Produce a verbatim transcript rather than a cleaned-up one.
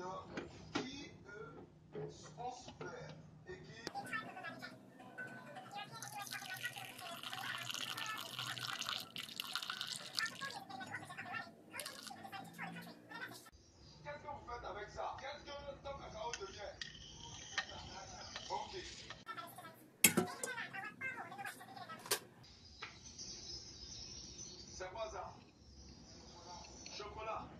qui, eux, ont souffert et qui... Qu'est-ce que vous faites avec ça? Qu'est-ce que ton cacao devient? Ok. C'est quoi ça? Chocolat.